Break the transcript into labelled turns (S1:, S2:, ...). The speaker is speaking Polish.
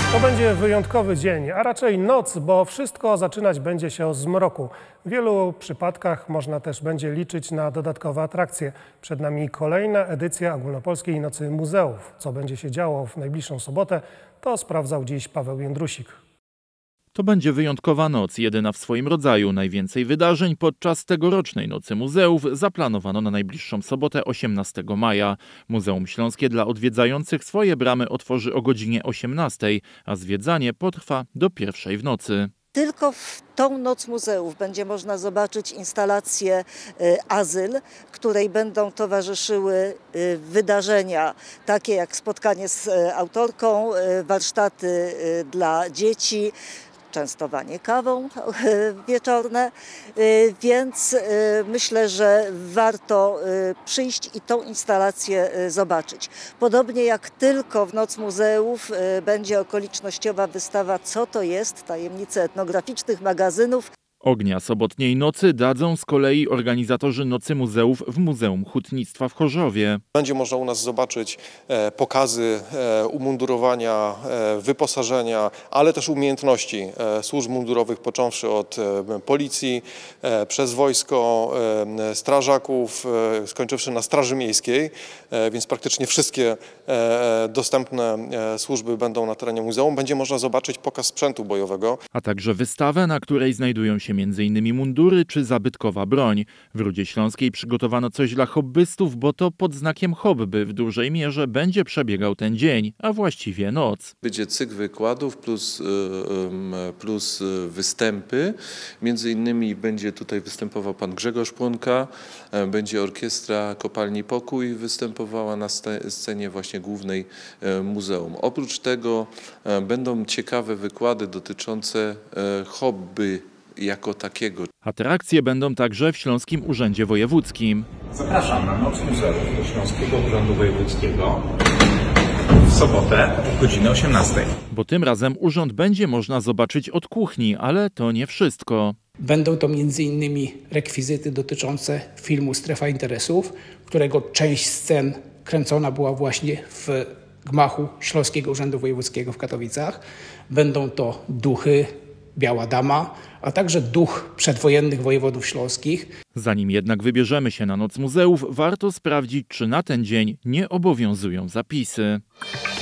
S1: To będzie wyjątkowy dzień, a raczej noc, bo wszystko zaczynać będzie się od zmroku. W wielu przypadkach można też będzie liczyć na dodatkowe atrakcje. Przed nami kolejna edycja Ogólnopolskiej Nocy Muzeów. Co będzie się działo w najbliższą sobotę, to sprawdzał dziś Paweł Jędrusik.
S2: To będzie wyjątkowa noc, jedyna w swoim rodzaju. Najwięcej wydarzeń podczas tegorocznej Nocy Muzeów zaplanowano na najbliższą sobotę 18 maja. Muzeum Śląskie dla odwiedzających swoje bramy otworzy o godzinie 18, a zwiedzanie potrwa do 1 w nocy.
S3: Tylko w tą Noc Muzeów będzie można zobaczyć instalację Azyl, której będą towarzyszyły wydarzenia takie jak spotkanie z autorką, warsztaty dla dzieci, częstowanie kawą wieczorne, więc myślę, że warto przyjść i tą instalację zobaczyć. Podobnie jak tylko w Noc Muzeów będzie okolicznościowa wystawa Co to jest? Tajemnice etnograficznych magazynów.
S2: Ognia sobotniej nocy dadzą z kolei organizatorzy Nocy Muzeów w Muzeum Hutnictwa w Chorzowie.
S4: Będzie można u nas zobaczyć pokazy umundurowania, wyposażenia, ale też umiejętności służb mundurowych, począwszy od policji, przez wojsko, strażaków, skończywszy na Straży Miejskiej, więc praktycznie wszystkie dostępne służby będą na terenie muzeum. Będzie można zobaczyć pokaz sprzętu bojowego.
S2: A także wystawę, na której znajdują się m.in. mundury czy zabytkowa broń. W Rudzie Śląskiej przygotowano coś dla hobbystów, bo to pod znakiem hobby w dużej mierze będzie przebiegał ten dzień, a właściwie noc.
S5: Będzie cykl wykładów plus występy. Między innymi będzie tutaj występował pan Grzegorz Płonka, będzie orkiestra Kopalni Pokój występowała na scenie właśnie głównej muzeum. Oprócz tego będą ciekawe wykłady dotyczące hobby jako takiego.
S2: Atrakcje będą także w Śląskim Urzędzie Wojewódzkim.
S6: Zapraszam na Noc Muzeów do Śląskiego Urzędu Wojewódzkiego w sobotę o godzinie 18.
S2: Bo tym razem urząd będzie można zobaczyć od kuchni, ale to nie wszystko.
S7: Będą to m.in. rekwizyty dotyczące filmu Strefa Interesów, którego część scen kręcona była właśnie w gmachu Śląskiego Urzędu Wojewódzkiego w Katowicach. Będą to duchy, Biała Dama, a także duch przedwojennych wojewodów śląskich.
S2: Zanim jednak wybierzemy się na Noc Muzeów, warto sprawdzić, czy na ten dzień nie obowiązują zapisy.